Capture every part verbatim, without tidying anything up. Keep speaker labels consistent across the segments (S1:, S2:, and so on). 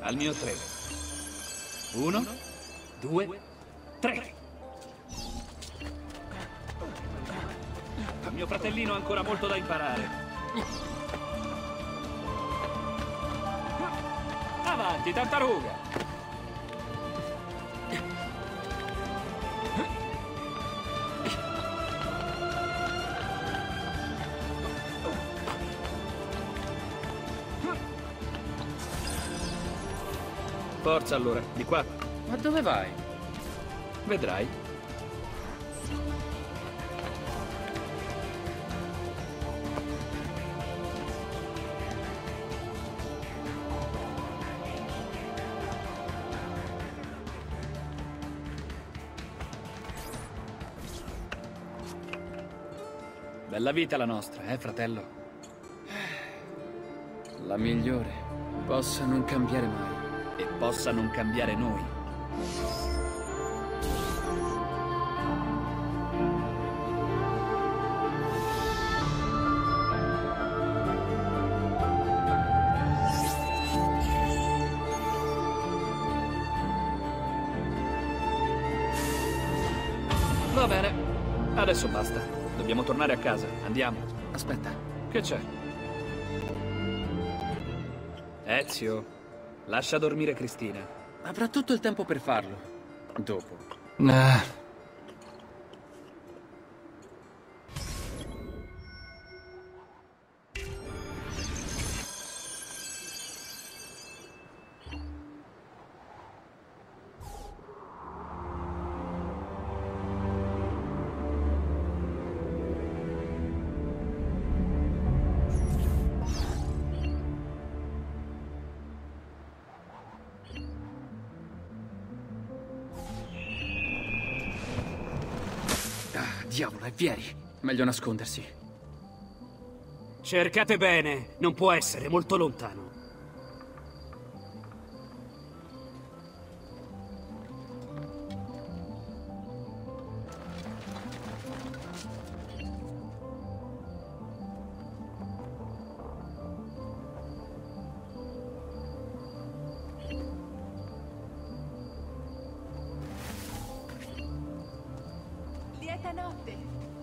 S1: Al mio tre. Uno, due, tre. Mio fratellino ha ancora molto da imparare. Avanti, tartaruga! Forza allora, di qua.
S2: Ma dove vai?
S1: Vedrai. Bella vita la nostra, eh, fratello?
S2: La migliore. Possa non cambiare mai.
S1: E possa non cambiare noi. Va bene. Adesso basta. Dobbiamo tornare a casa. Andiamo.
S2: Aspetta.
S1: Che c'è? Ezio, lascia dormire Cristina.
S2: Avrà tutto il tempo per farlo. Dopo.
S1: Ah.
S2: Diavolo, e vieni. Meglio nascondersi.
S3: Cercate bene, non può essere molto lontano.
S4: Lieta notte.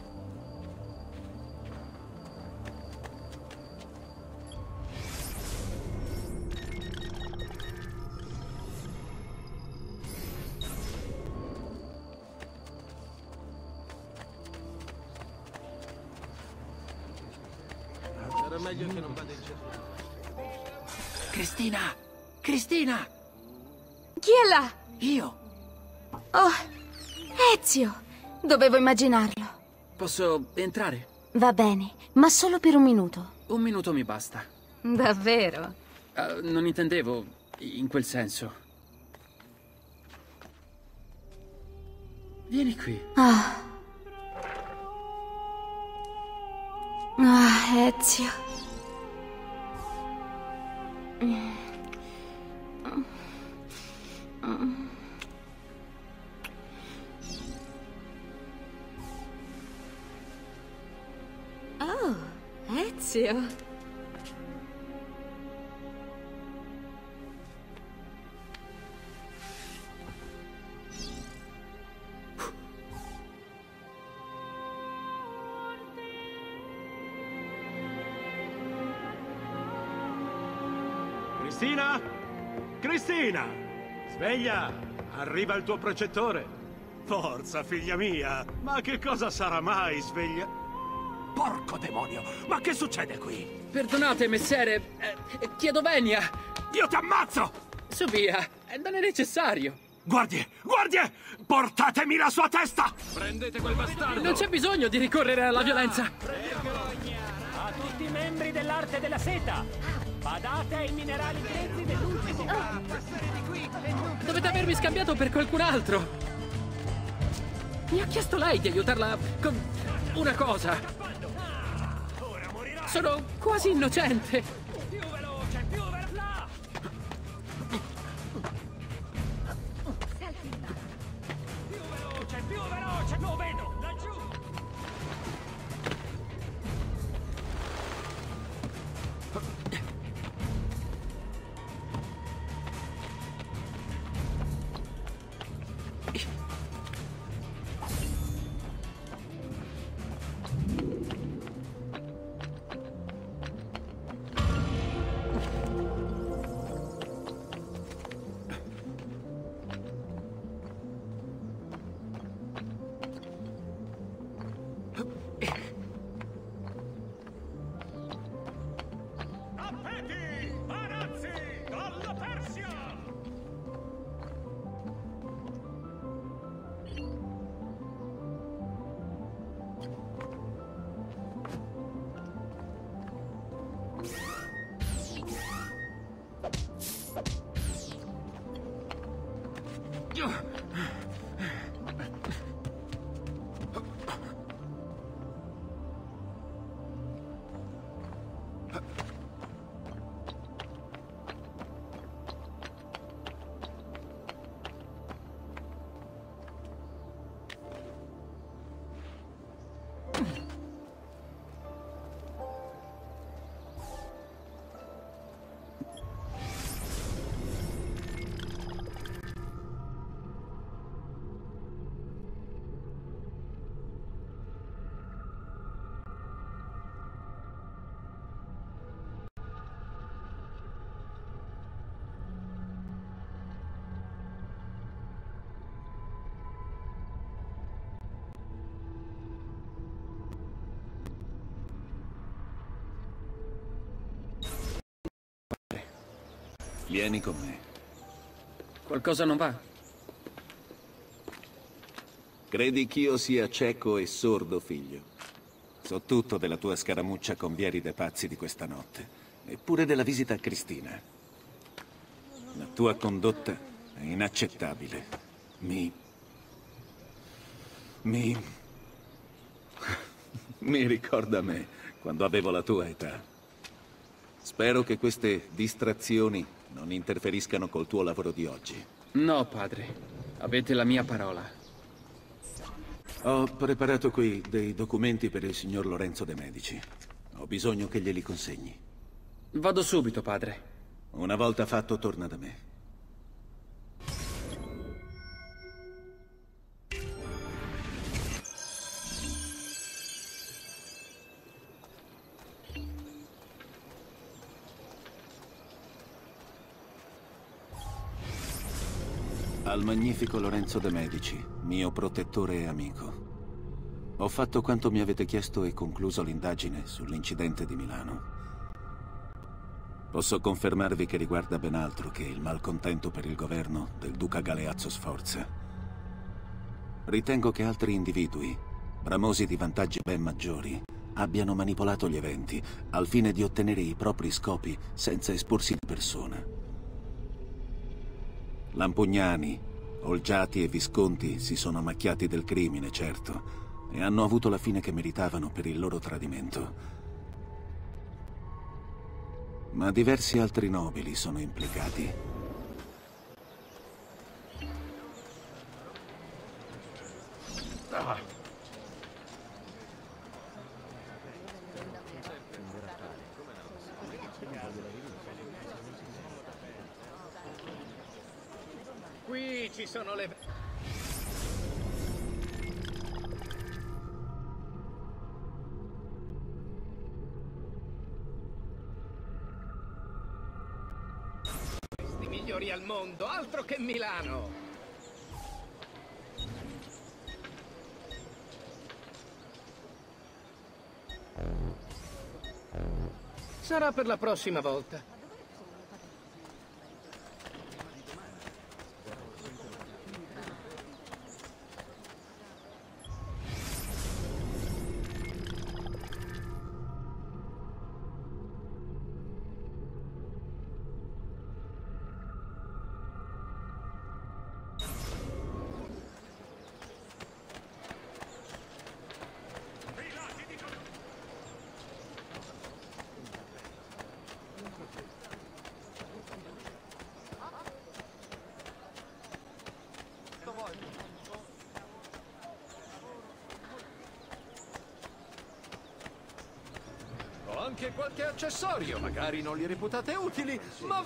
S5: Era meglio che non vada in cerca.
S2: Cristina! Cristina!
S4: Chi è là?
S2: Io!
S4: Oh, Ezio! Dovevo immaginarlo.
S2: Posso entrare?
S4: Va bene, ma solo per un minuto.
S2: Un minuto mi basta.
S4: Davvero?
S2: Uh, non intendevo in quel senso. Vieni qui.
S4: Ah. Ah, Ezio. Mm. Mm. Oh, Ezio.
S5: Cristina? Cristina! Sveglia! Arriva il tuo precettore. Forza, figlia mia! Ma che cosa sarà mai, sveglia? Porco demonio! Ma che succede qui?
S2: Perdonate, messere. Eh, chiedo venia.
S5: Io ti ammazzo!
S2: Su via. Eh, non è necessario.
S5: Guardie! Guardie! Portatemi la sua testa!
S1: Prendete quel bastardo!
S2: Non c'è bisogno di ricorrere alla violenza.
S3: A tutti i membri dell'arte della seta! Badate ai minerali grezzi dell'ultimo campo!
S2: Dovete avermi scambiato per qualcun altro. Mi ha chiesto lei di aiutarla con una cosa. Sono quasi innocente.
S3: Più veloce, più veloce! Là! Più veloce, più veloce! Lo vedo, laggiù!
S5: Tappeti! Arazzi! Dalla Persia!
S6: Vieni con me.
S2: Qualcosa non va?
S6: Credi ch'io sia cieco e sordo, figlio? So tutto della tua scaramuccia con Vieri dei Pazzi di questa notte, eppure della visita a Cristina. La tua condotta è inaccettabile. Mi... Mi... Mi ricorda me, quando avevo la tua età. Spero che queste distrazioni non interferiscano col tuo lavoro di oggi.
S2: No, padre. Avete la mia parola.
S6: Ho preparato qui dei documenti per il signor Lorenzo de Medici. Ho bisogno che glieli consegni.
S2: Vado subito, padre.
S6: Una volta fatto, torna da me. Al magnifico Lorenzo de Medici, mio protettore e amico. Ho fatto quanto mi avete chiesto e concluso l'indagine sull'incidente di Milano. Posso confermarvi che riguarda ben altro che il malcontento per il governo del duca Galeazzo Sforza. Ritengo che altri individui, bramosi di vantaggi ben maggiori, abbiano manipolato gli eventi al fine di ottenere i propri scopi senza esporsi di persona. Lampugnani, Olgiati e Visconti si sono macchiati del crimine, certo, e hanno avuto la fine che meritavano per il loro tradimento. Ma diversi altri nobili sono implicati.
S5: Ah. Qui ci sono le...
S7: I migliori al mondo, altro che Milano! Sarà per la prossima volta.
S5: Anche qualche accessorio, magari non li reputate utili, ma...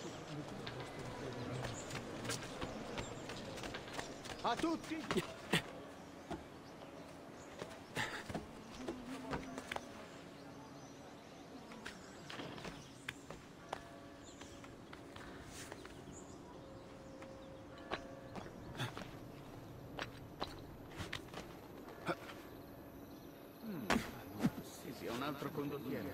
S5: A tutti!
S3: altro condottiere.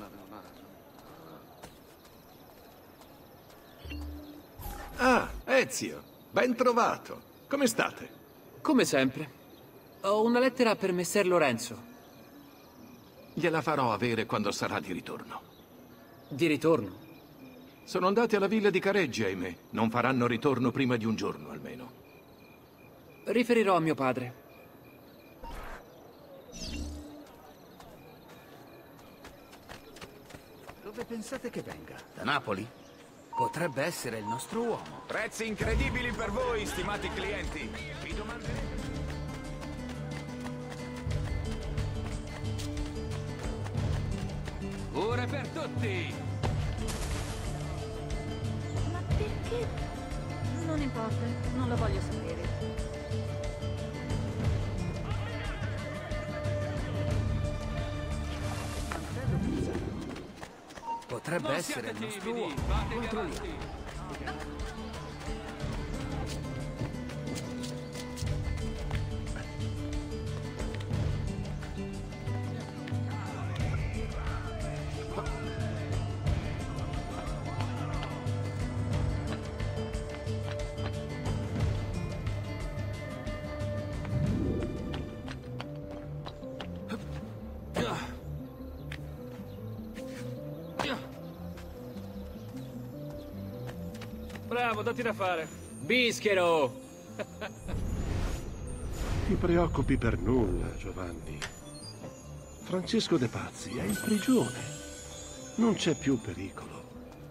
S5: Ah, Ezio, ben trovato. Come state?
S2: Come sempre. Ho una lettera per messer Lorenzo.
S5: Gliela farò avere quando sarà di ritorno.
S2: Di ritorno?
S5: Sono andati alla villa di Careggi, ahimè. Non faranno ritorno prima di un giorno, almeno.
S2: Riferirò a mio padre.
S3: Dove pensate che venga? Da Napoli? Potrebbe essere il nostro uomo.
S8: Prezzi incredibili per voi, stimati clienti. Vi domanderete...
S3: Ora per tutti!
S4: Ma perché? Non importa, non lo voglio sapere.
S3: Potrebbe
S2: Non
S3: essere
S2: siate
S3: il nostro
S2: timidi,
S3: uomo.
S2: fatevi
S3: Controlliamo.
S2: avanti.
S1: Bravo, datti da fare.
S2: Bischero!
S5: Ti preoccupi per nulla, Giovanni. Francesco De Pazzi è in prigione. Non c'è più pericolo.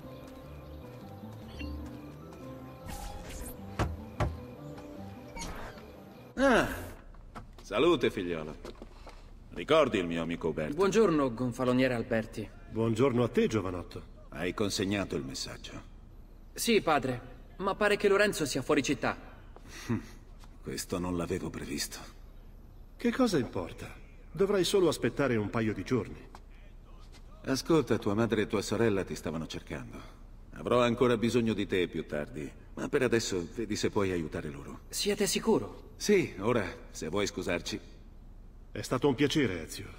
S6: Ah, salute, figliolo. Ricordi il mio amico Uberto?
S2: Buongiorno, gonfaloniere Alberti.
S5: Buongiorno a te, giovanotto.
S6: Hai consegnato il messaggio.
S2: Sì, padre, ma pare che Lorenzo sia fuori città.
S6: Questo non l'avevo previsto.
S5: Che cosa importa? Dovrai solo aspettare un paio di giorni.
S6: Ascolta, tua madre e tua sorella ti stavano cercando. Avrò ancora bisogno di te più tardi, ma per adesso vedi se puoi aiutare loro.
S2: Siete sicuro?
S6: Sì, ora, se vuoi scusarci.
S5: È stato un piacere, Ezio.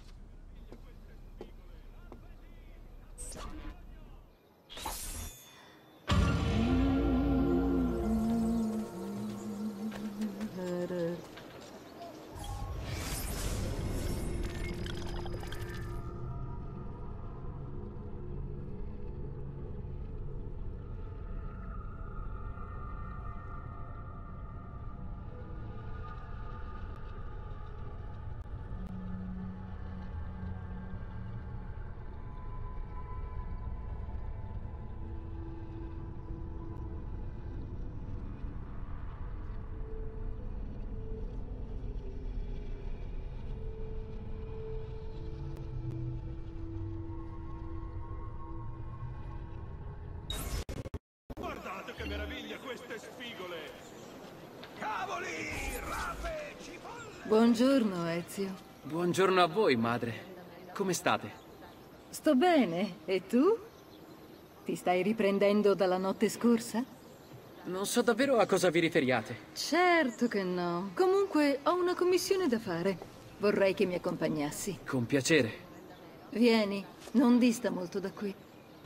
S5: Guardate che meraviglia queste spigole!
S8: Cavoli, rape, cipolle!
S9: Buongiorno, Ezio.
S2: Buongiorno a voi, madre. Come state?
S9: Sto bene. E tu? Ti stai riprendendo dalla notte scorsa?
S2: Non so davvero a cosa vi riferiate.
S9: Certo che no. Comunque, ho una commissione da fare. Vorrei che mi accompagnassi.
S2: Con piacere.
S9: Vieni, non dista molto da qui.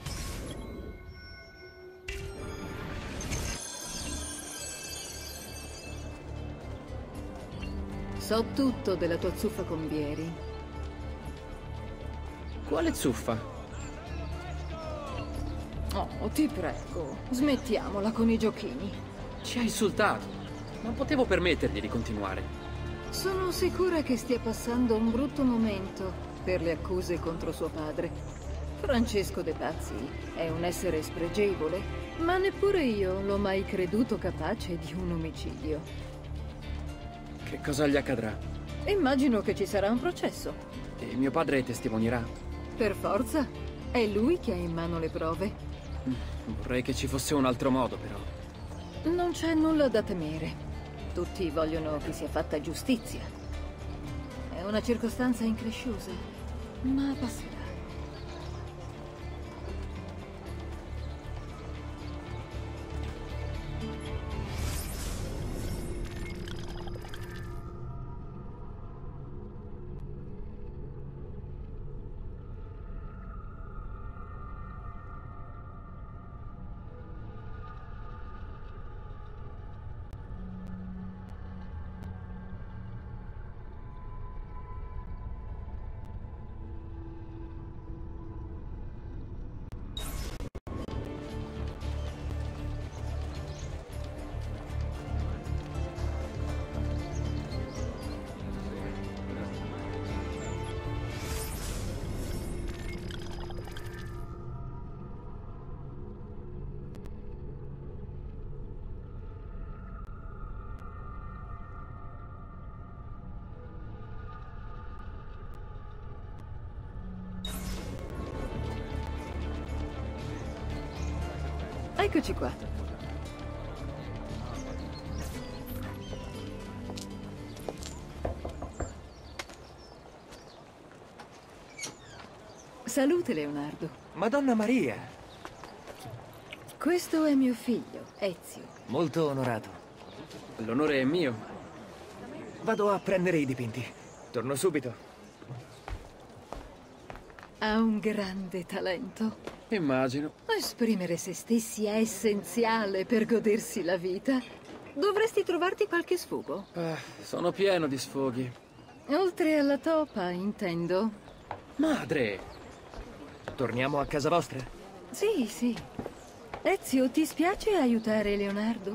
S9: So tutto della tua zuffa con Vieri.
S2: Quale zuffa?
S9: Oh, ti prego, smettiamola con i giochini.
S2: Ci ha insultato. Non potevo permettergli di continuare.
S9: Sono sicura che stia passando un brutto momento per le accuse contro suo padre. Francesco De Pazzi è un essere spregevole, ma neppure io l'ho mai creduto capace di un omicidio.
S2: Che cosa gli accadrà?
S9: Immagino che ci sarà un processo.
S2: E mio padre testimonierà?
S9: Per forza. È lui che ha in mano le prove.
S2: Vorrei che ci fosse un altro modo, però.
S9: Non c'è nulla da temere. Tutti vogliono che sia fatta giustizia. È una circostanza incresciosa, ma passerà. Eccoci qua. Salute, Leonardo.
S10: Madonna Maria!
S9: Questo è mio figlio, Ezio.
S10: Molto onorato.
S2: L'onore è mio.
S10: Vado a prendere i dipinti. Torno subito.
S9: Ha un grande talento.
S2: Immagino.
S9: Esprimere se stessi è essenziale per godersi la vita. Dovresti trovarti qualche sfogo.
S2: Ah, sono pieno di sfoghi.
S9: Oltre alla topa, intendo.
S2: Madre!
S10: Torniamo a casa vostra?
S9: Sì, sì. Ezio, ti spiace aiutare Leonardo?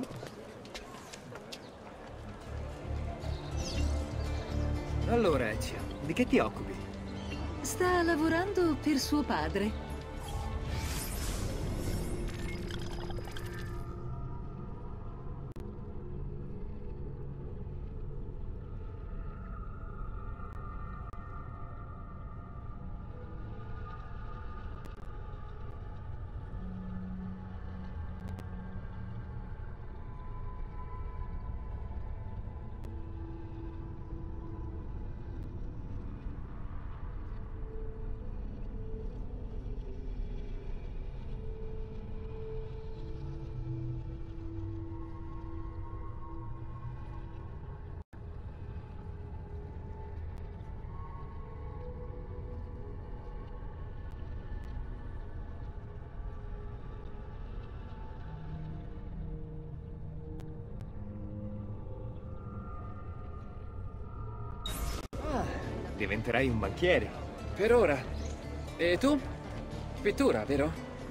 S10: Allora, Ezio, di che ti occupi?
S9: Sta lavorando per suo padre.
S10: Diventerai un banchiere.
S2: Per ora. E tu? Pittura, vero?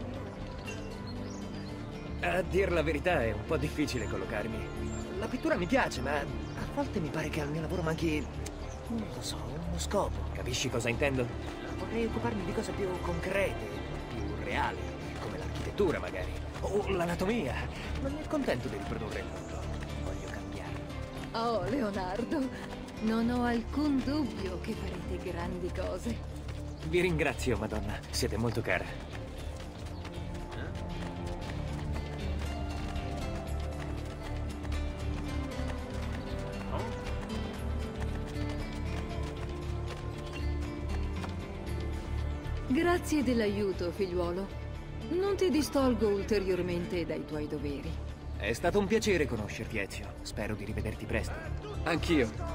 S10: A dir la verità è un po' difficile collocarmi. La pittura mi piace, ma a volte mi pare che al mio lavoro manchi, non lo so, uno scopo. Capisci cosa intendo? Vorrei occuparmi di cose più concrete, più reali, come l'architettura magari, o l'anatomia. Non mi accontento di riprodurre il mondo. Voglio cambiare.
S9: Oh, Leonardo, non ho alcun dubbio che farete grandi cose.
S10: Vi ringrazio, Madonna. Siete molto cara.
S9: Grazie dell'aiuto, figliuolo. Non ti distolgo ulteriormente dai tuoi doveri.
S10: È stato un piacere conoscerti, Ezio. Spero di rivederti presto.
S2: Anch'io.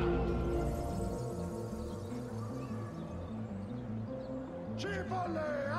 S11: Cipolle